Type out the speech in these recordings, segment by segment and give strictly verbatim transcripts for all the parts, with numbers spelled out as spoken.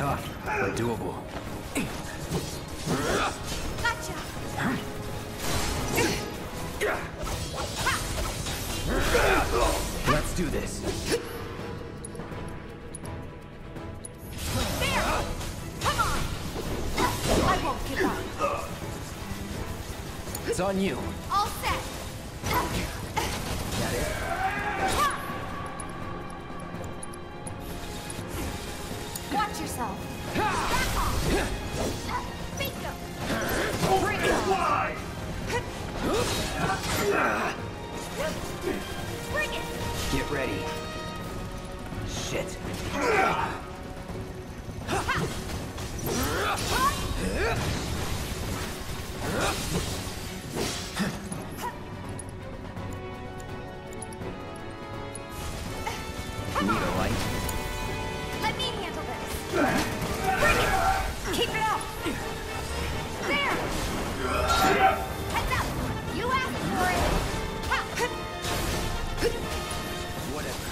tough, but doable. Gotcha! Let's do this. There! Come on! I won't give up. It's on you. All set! That it? Watch yourself! Back off! Bingo! Bring it on! Bring it! Get ready. Shit. Come Need on! a light? Let me handle this! Bring it! Keep it up! There! Heads up! You asked for it! Ha! Whatever.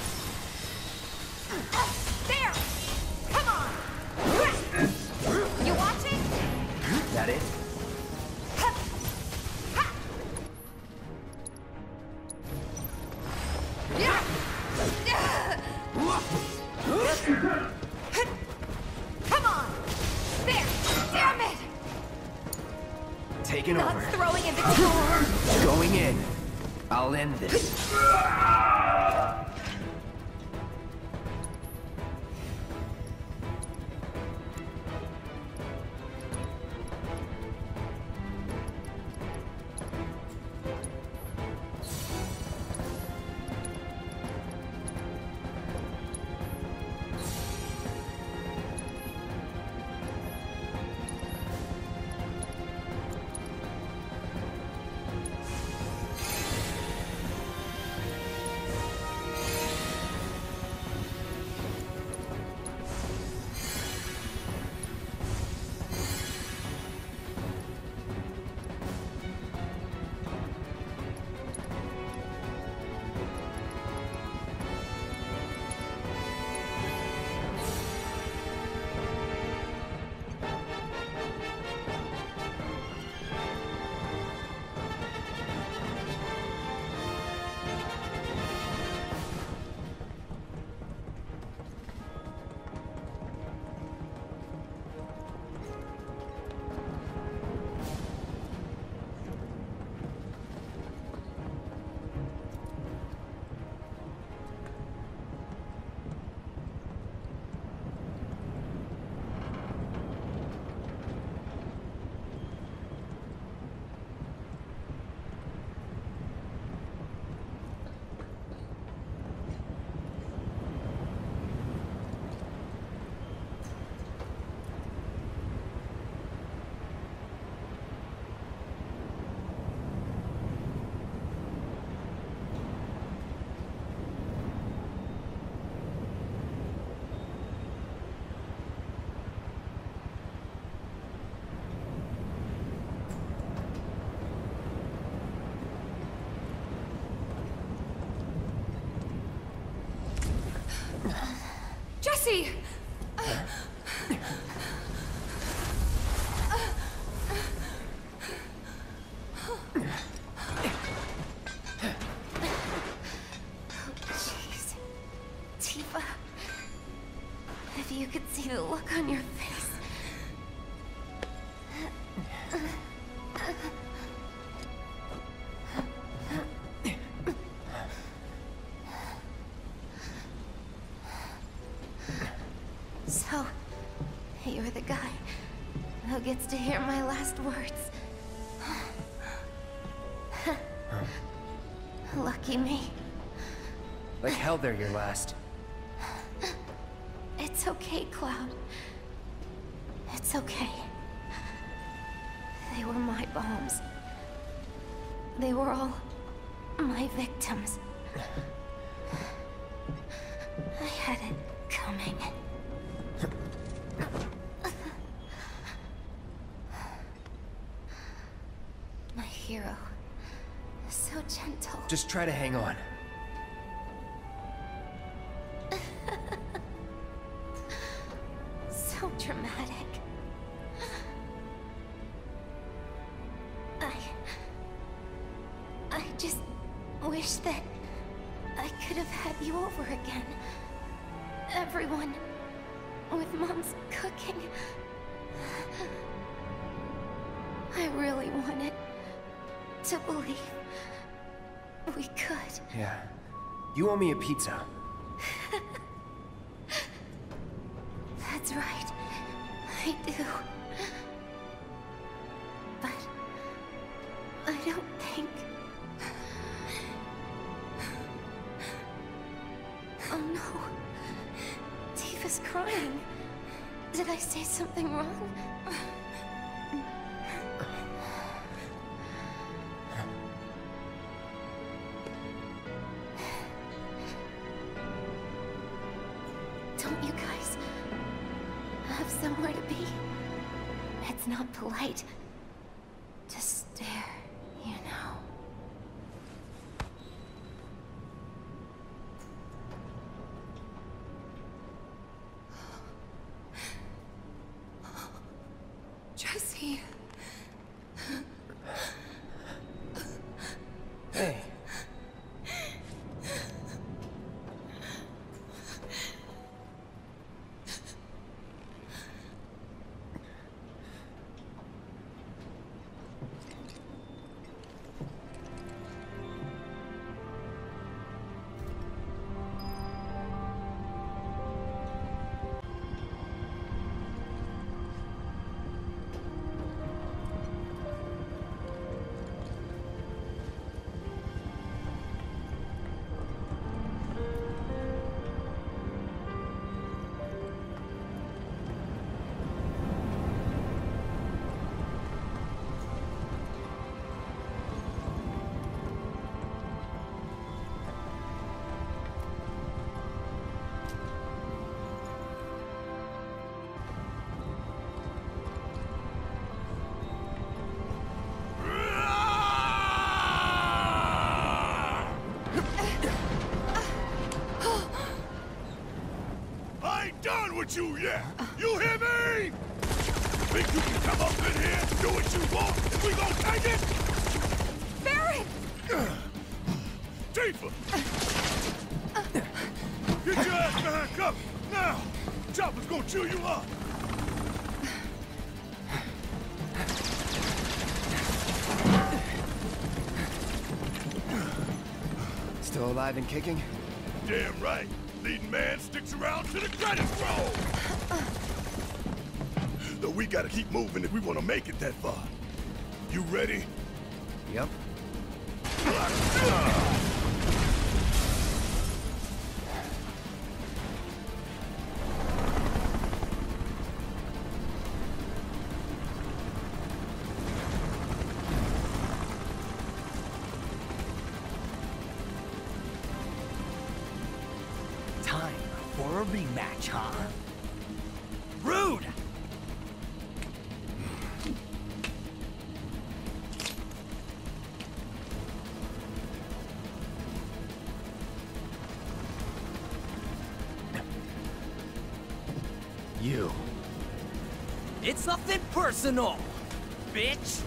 There! Come on! You watching? That it? Ha! Ha! Yeah! Come on! There! Damn it! Taking Not over. throwing in the towel! Going in. I'll end this. Jesse! Jeez. Tifa. If you could see the look on your face. So, you're the guy who gets to hear my last words. Lucky me. Like hell they're your last. It's okay, Cloud. It's okay. They were my bombs. They were all my victims. I had it coming. My hero. So gentle. Just try to hang on. So just wish that I could have had you over again. Everyone, with Mom's cooking. I really wanted to believe we could. Yeah. You owe me a pizza. That's right. I do. But I don't think... Oh no. Tifa's crying. Did I say something wrong? Don't you guys have somewhere to be? It's not polite to stare, you know. Jesse. Hey. With you, yeah. You hear me? Think you can come up in here and do what you want and we gon' take it? Barret! Tifa! Get your ass behind cover, now! Chopper's gonna chew you up! Still alive and kicking? Damn right. Leading man sticks around to the credits roll! Though we gotta keep moving if we wanna make it that far. You ready? Yep. Time for a rematch, huh? Rude! You. It's nothing personal, bitch!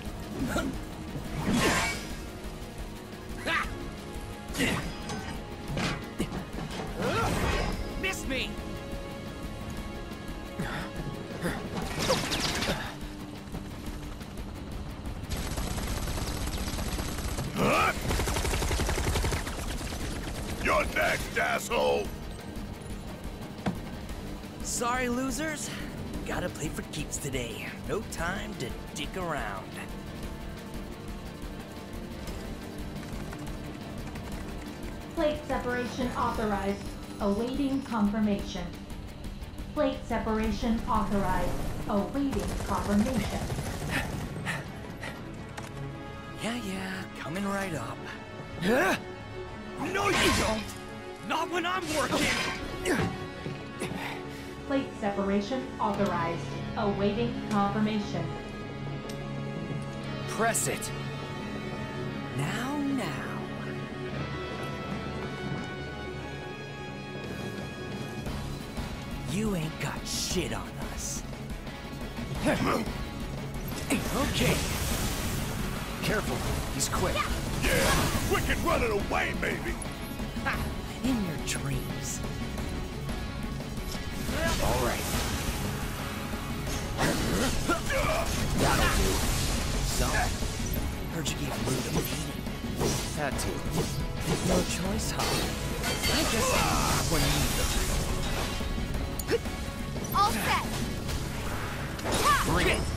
Miss me! Huh? You're next, asshole! Sorry, losers. Gotta play for keeps today. No time to dick around. Plate separation authorized. Awaiting confirmation. Plate separation authorized. Awaiting confirmation. Yeah, yeah, coming right up. Huh? No, you don't! Not when I'm working! Plate separation authorized. Awaiting confirmation. Press it. Now, now. You ain't got shit on us. Okay. Careful, he's quick. Yeah, quick and running away, maybe. Ha! In your dreams. All right. That'll do. So, heard you gave Rude a beating. Had to. No choice, huh? I guess when you All set. Bring it.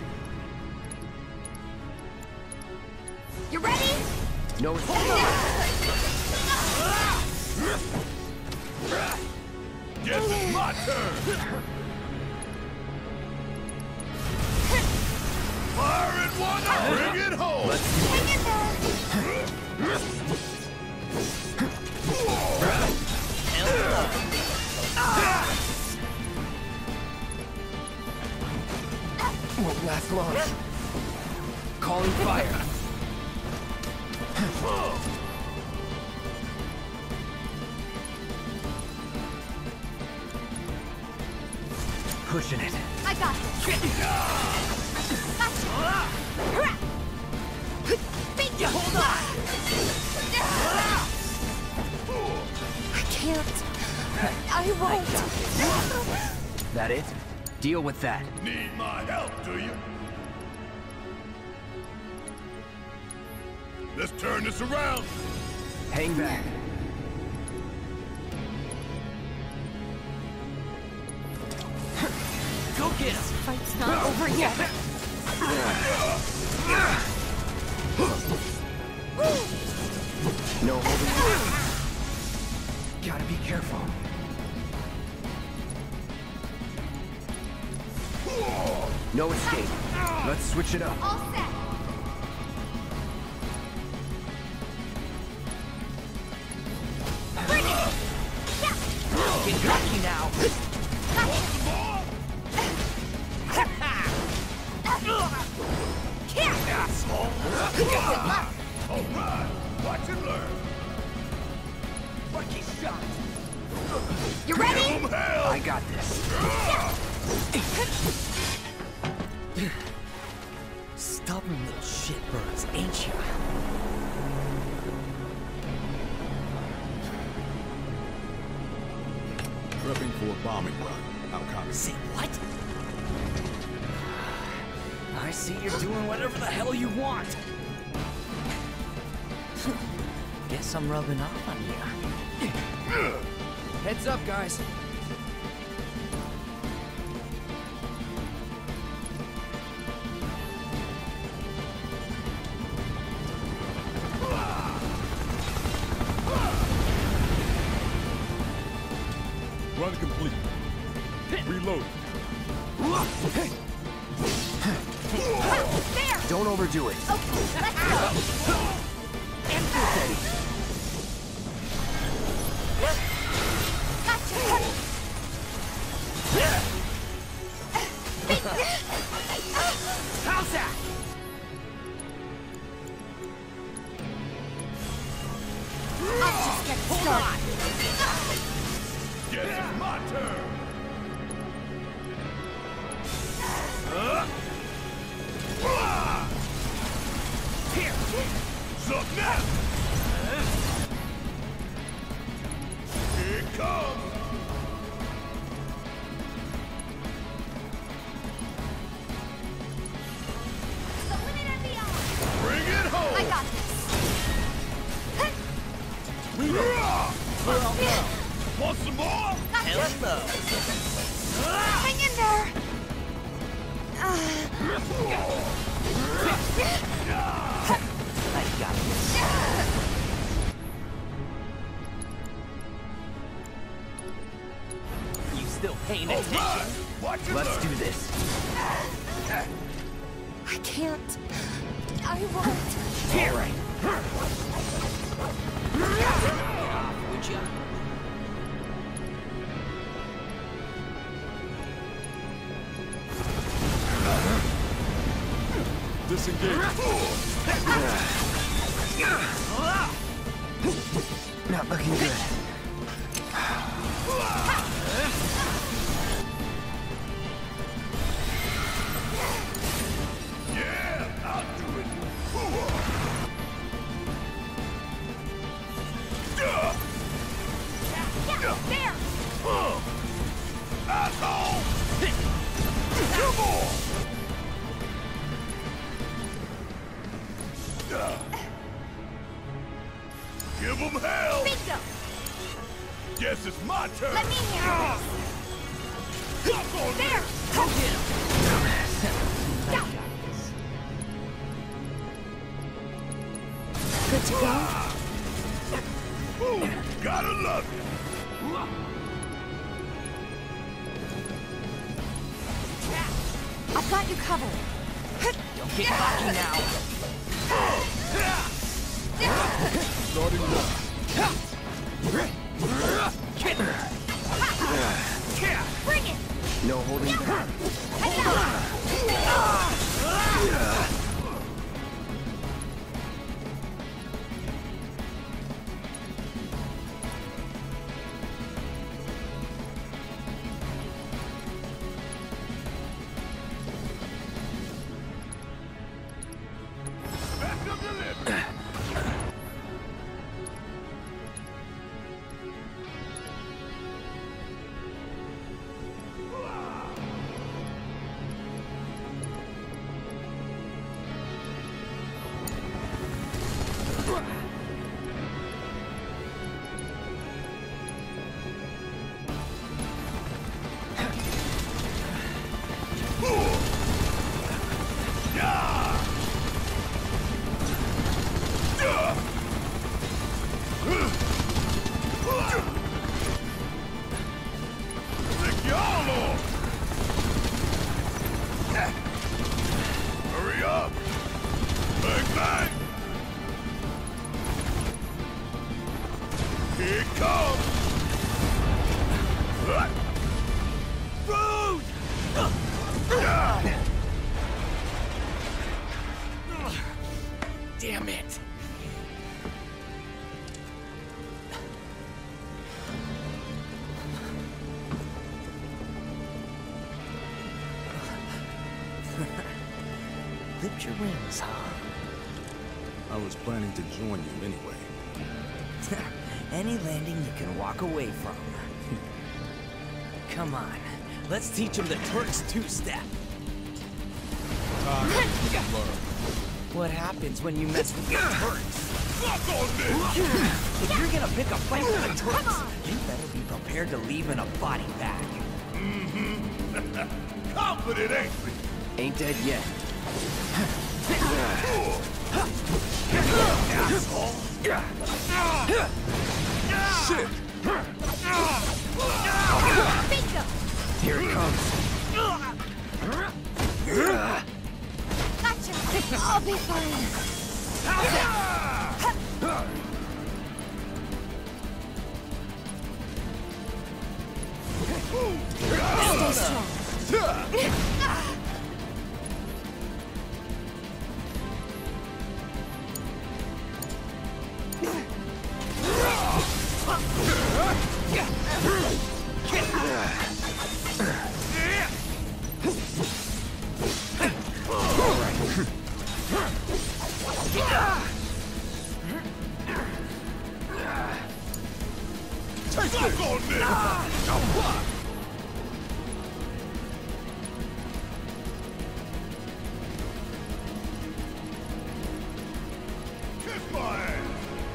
You ready? No, it's Guess it's my turn. Fire at one, bring it home. Hang in won't last long. Calling fire. Pushing it. I got this. hold on! I can't. I won't. That it? Deal with that. Need my help, do you? Let's turn this around. Hang back. Go get him! Fight's not over yet. No holding. Gotta be careful. No escape. Let's switch it up. All set. Bring it. Get lucky now! All right, watch and learn. Lucky shot! You ready? Give 'em hell. I got this. Stubborn little shitbirds, ain't ya? Prepping for a bombing run. How copy? Say what? I see you're doing whatever the hell you want. Guess I'm rubbing off on you. Heads up, guys. Run complete. Reload. There. Don't overdo it. Okay, let's go. Steady. Gotcha. How's that? I'll just get Hold started. on! Guess it's my turn. Here! Suck now. Here it comes. The limit and beyond. Bring it home. I got this. Want some more? Gotcha. Hello! Hang in there. I got this. You still paying All attention? right. Watch and Let's learn. do this. I can't. I won't. Here! Would you? Disengage. Not looking good. Yeah, I'll do it. Give them hell! Bingo! Guess it's my turn! Let me handle this! Walk on There! Go get him! Go! Good to go? Ooh, gotta love it! I've got you covered. Don't get cocky now. Starting now. Bring it! No holding back. Back up the lift! Lick y'all off! Hurry up! Bang, bang! Here it comes! What? Rude! Damn it! Lift your wings, huh? I was planning to join you anyway. Any landing you can walk away from. Come on, let's teach him the Turks two-step. What happens when you mess with the Turks? Fuck on this! If you're gonna pick a fight with the Turks, you better be prepared to leave in a body bag. Confident, ain't we? Ain't dead yet. Shit! Bingo! Here it comes. Gotcha! I'll be fine. Stay strong. Fuck on this! Now what? Kiss my ass!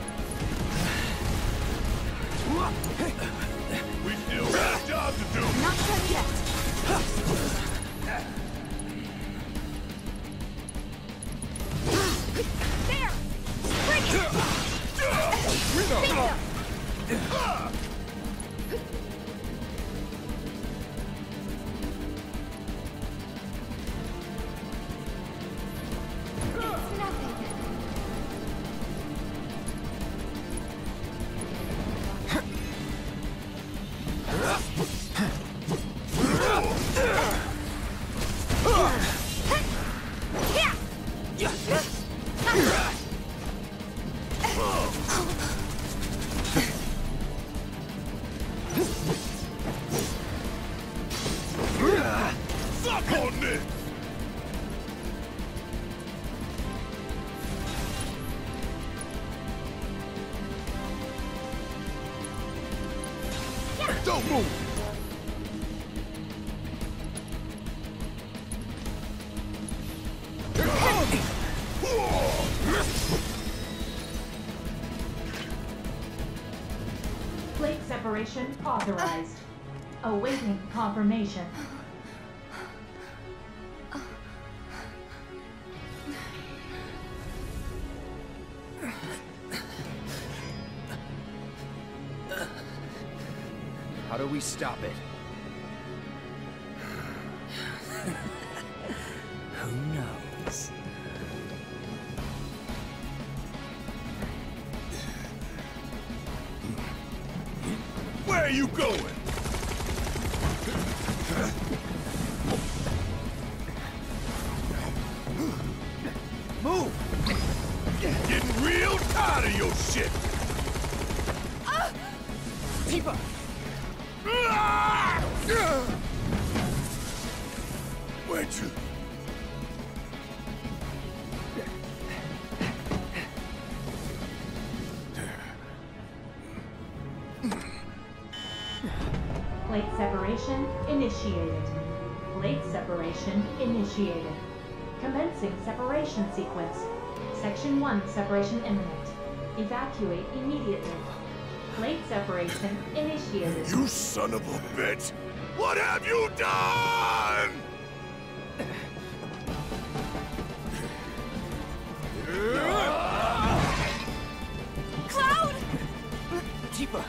We still got a job to do! Not done yet. There! Bring it! Bingo! It's nothing. Fuck on this! Don't move! separation authorized. Awaiting confirmation. How do we stop it? Who knows? Where are you going? Move! Getting real tired of your shit! Tifa! Where'd you... Plate separation initiated. Plate separation initiated. Commencing separation sequence. Section one separation imminent. Evacuate immediately. Plate separation initiated. You son of a bitch! What have you done?! Cloud! Tifa!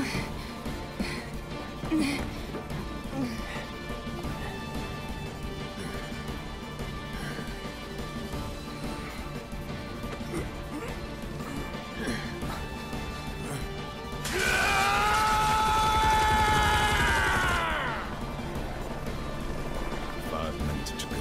Five minutes to go.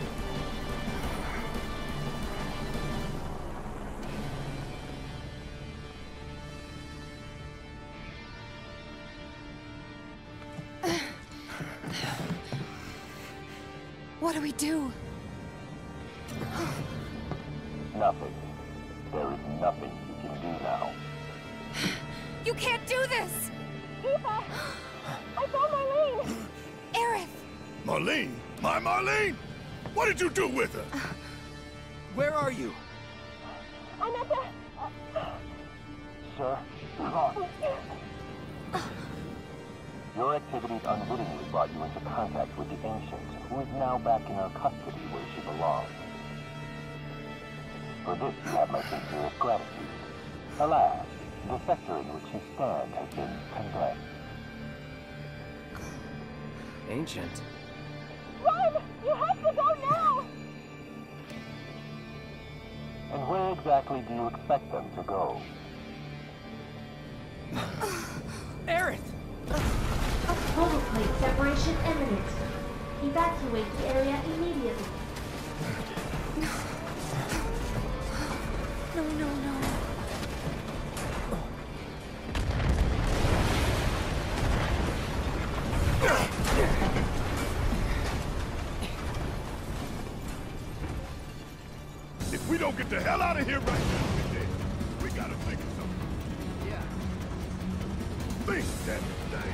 What do we do? Nothing. There is nothing you can do now. You can't do this! Tifa! I saw Marlene! Aerith! Marlene? My Marlene? What did you do with her? Where are you? I'm at the... Sir, lost. Your activities unwittingly brought you into contact with the Ancient, who is now back in her custody where she belongs. For this you have my sincerest gratitude. Alas, the sector in which you stand has been condemned. Ancient. Run! You have to go now! And where exactly do you expect them to go? Aerith! Total plate separation imminent. Evacuate the area immediately. No, no, no. If we don't get the hell out of here right now, we're dead. We gotta think of something. Yeah. Think that thing.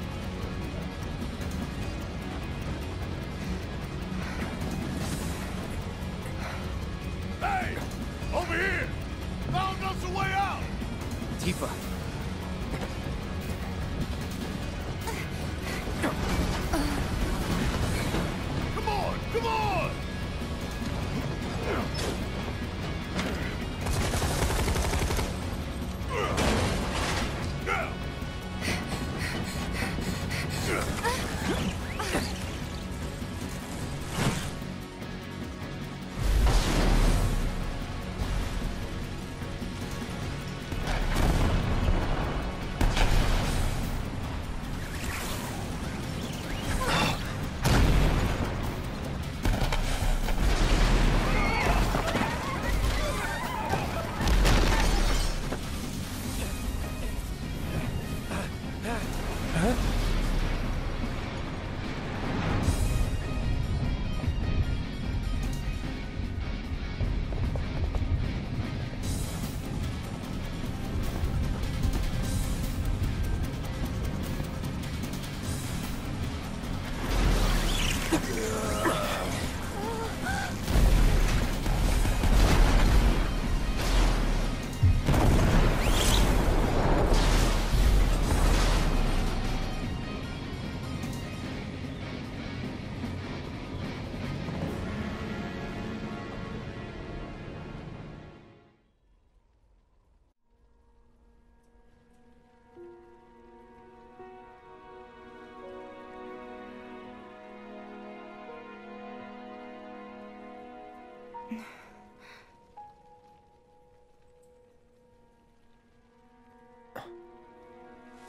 Hey! Over here! Found us a way out! Tifa. Come on! Come on! Now!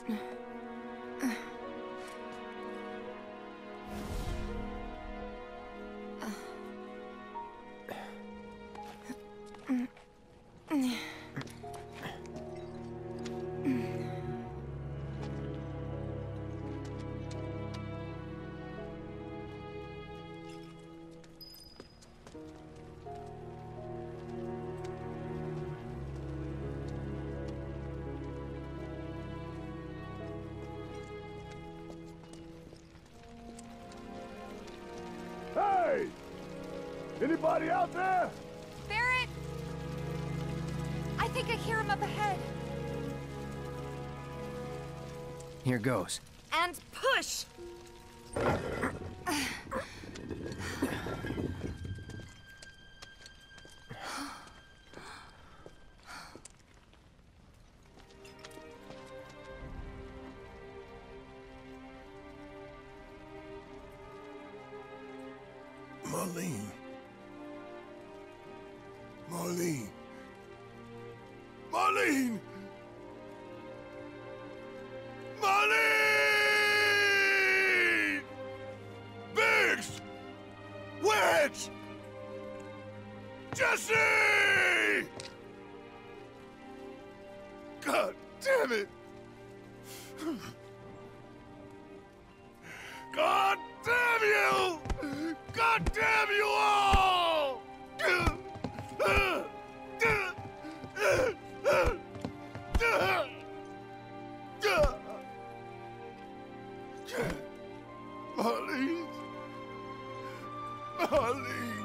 Hey! Anybody out there? Barret! I think I hear him up ahead. Here goes. And push! Marlene. Marlene. Marlene! Marlene! Biggs! Wedge! Jesse! God damn it! God damn you! God damn you all! Marlene. Marlene.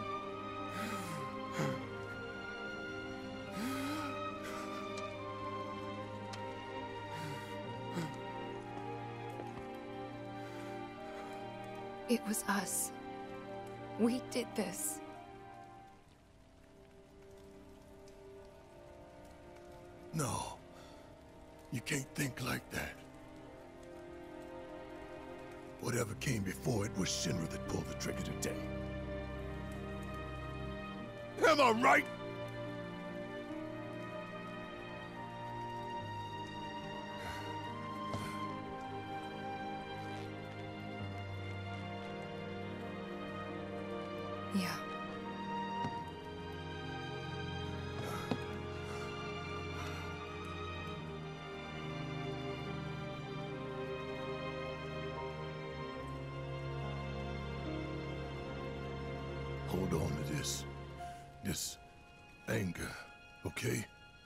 It was us. We did this. No. You can't think like that. Whatever came before it was Shinra that pulled the trigger today. Am I right? Yeah. Hold on to this. This anger, okay?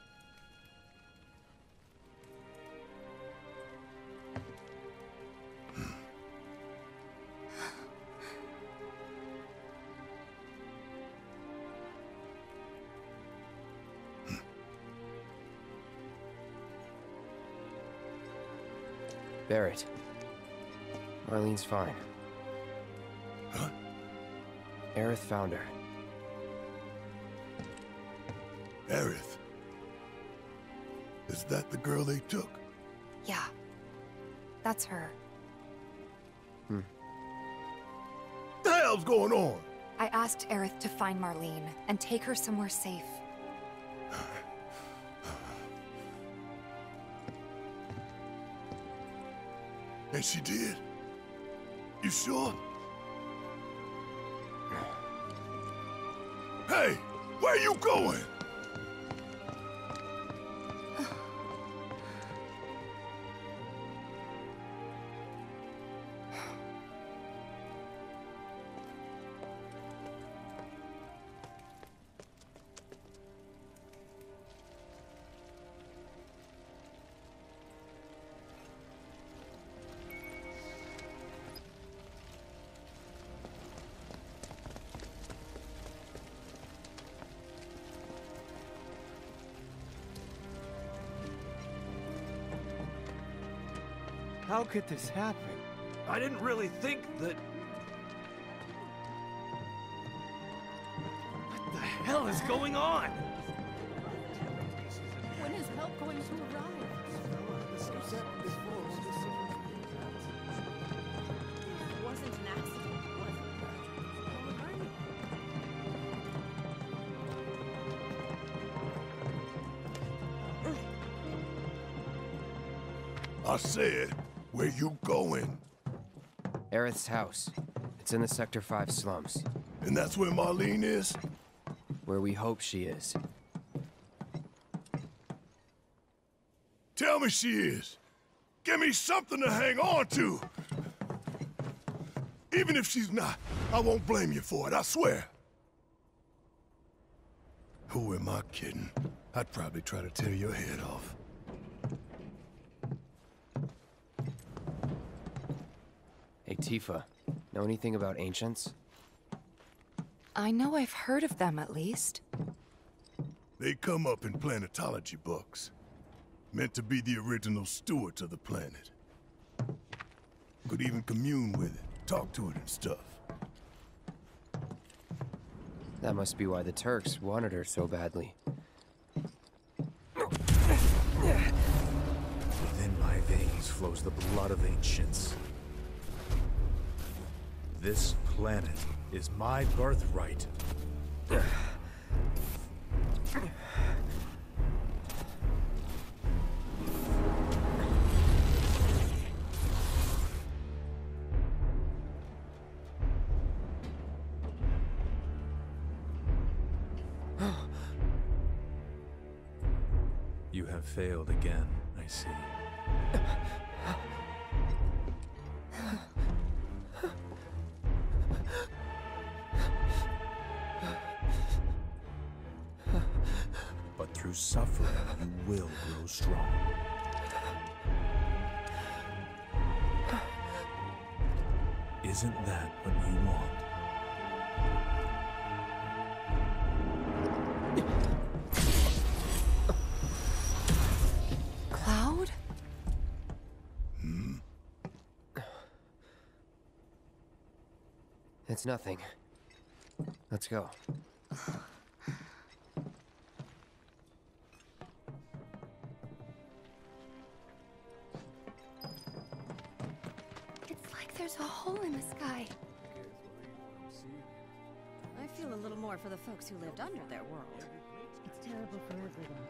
Barret. Marlene's fine. Huh? Aerith found her. Aerith? Is that the girl they took? Yeah. That's her. The hell's going on? I asked Aerith to find Marlene and take her somewhere safe. And she did? You sure? Hey, where you going? How could this happen? I didn't really think that... What the hell is going on? When is help going to arrive? It wasn't an accident, was it? I said, where you going? Aerith's house. It's in the Sector five slums. And that's where Marlene is? Where we hope she is. Tell me she is. Give me something to hang on to. Even if she's not, I won't blame you for it, I swear. Who am I kidding? I'd probably try to tear your head off. Hey, Tifa. Know anything about ancients? I know I've heard of them, at least. They come up in planetology books. Meant to be the original stewards of the planet. Could even commune with it, talk to it and stuff. That must be why the Turks wanted her so badly. Within my veins flows the blood of ancients. This planet is my birthright. You have failed again, I see. But through suffering, you will grow strong. Isn't that what you want? Cloud? Hmm? It's nothing. Let's go. It's like there's a hole in the sky. I feel a little more for the folks who lived under their world. It's terrible for everyone.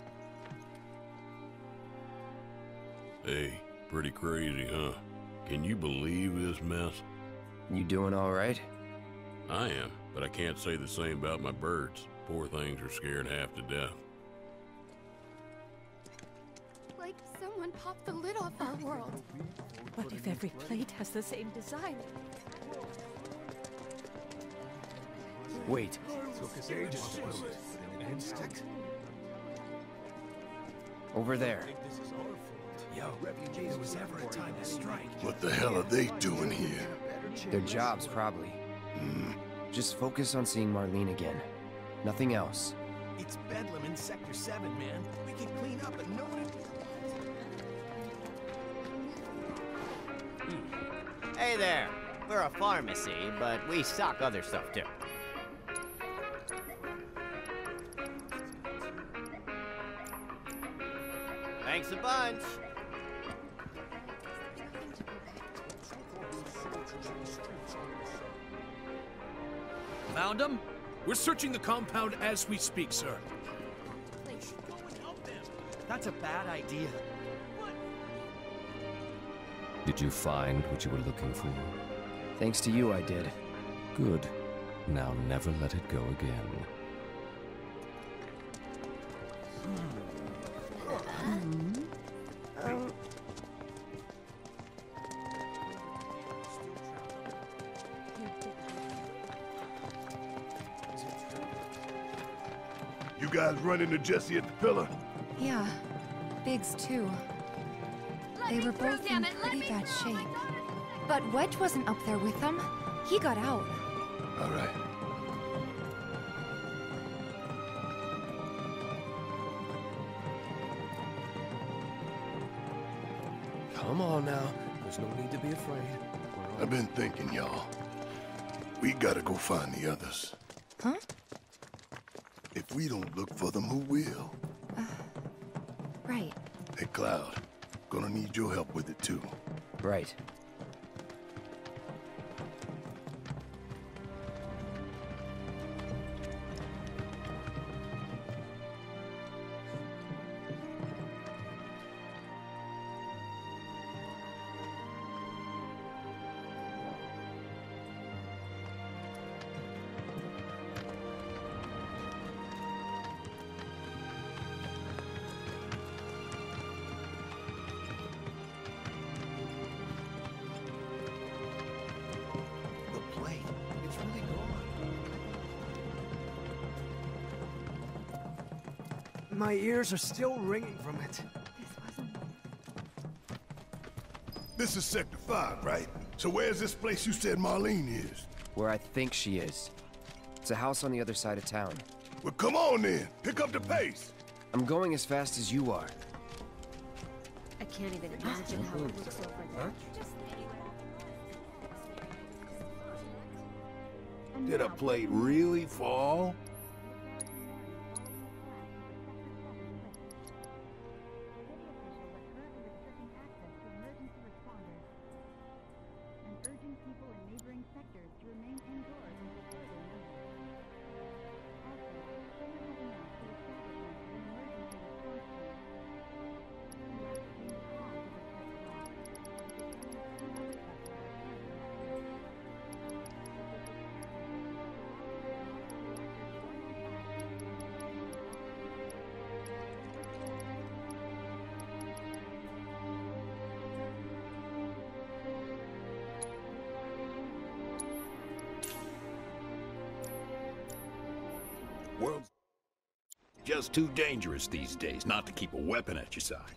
Hey, pretty crazy, huh? Can you believe this mess? You doing all right? I am, but I can't say the same about my birds. Poor things are scared half to death. Like someone popped the lid off our world. What if every plate has the same design? Wait. Over there. Yo, if there was ever a time to strike. What the hell are they doing here? Their jobs, probably. Hmm? Just focus on seeing Marlene again. Nothing else. It's Bedlam in Sector seven, man. We can clean up and no one... Hey there. We're a pharmacy, but we stock other stuff too. Thanks a bunch. Found them? We're searching the compound as we speak, sir. That's a bad idea. Did you find what you were looking for? Thanks to you, I did. Good. Now never let it go again. You guys run into Jesse at the pillar? Yeah. Biggs, too. They were both in pretty bad shape. But Wedge wasn't up there with them. He got out. All right. Come on now. There's no need to be afraid. I've been thinking, y'all. We gotta go find the others. Huh? If we don't look for them, who will? Uh, right. Hey, Cloud. Gonna need your help with it, too. Right. My ears are still ringing from it. This wasn't... This is Sector five, right? So where's this place you said Marlene is? Where I think she is. It's a house on the other side of town. Well, come on then. Pick up the pace. I'm going as fast as you are. I can't even imagine how it looks over there. Did a plate really fall? World's just too dangerous these days not to keep a weapon at your side.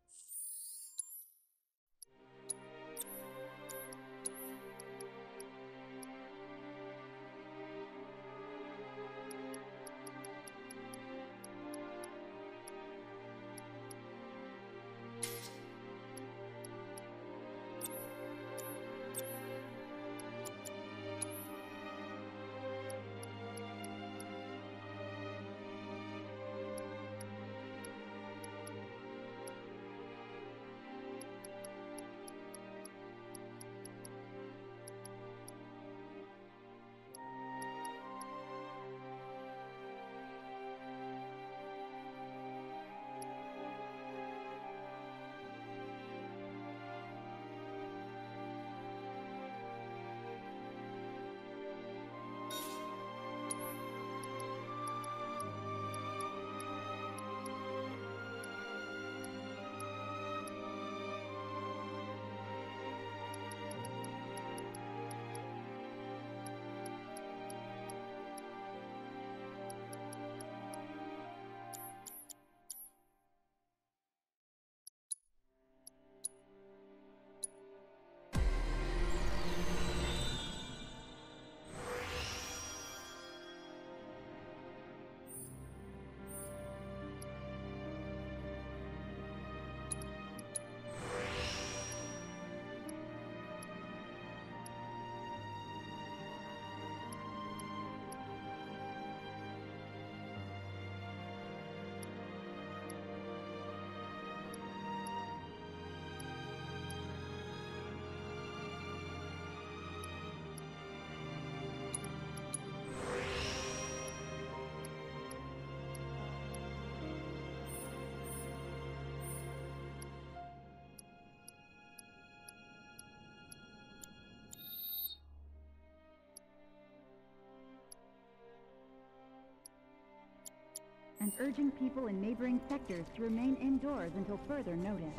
And urging people in neighboring sectors to remain indoors until further notice.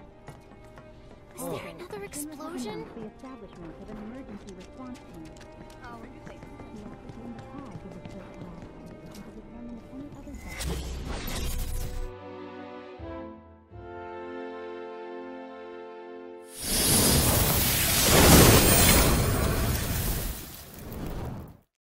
Is there another explosion? The establishment of an emergency response team. Oh,